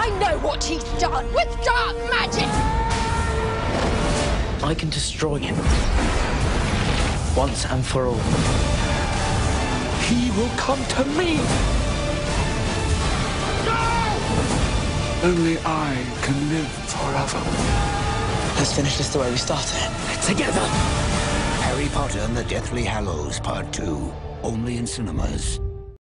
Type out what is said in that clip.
I know what he's done with dark magic! I can destroy him. Once and for all. He will come to me! Only I can live forever. Let's finish this the way we started. Together! Harry Potter and the Deathly Hallows Part 2. Only in cinemas.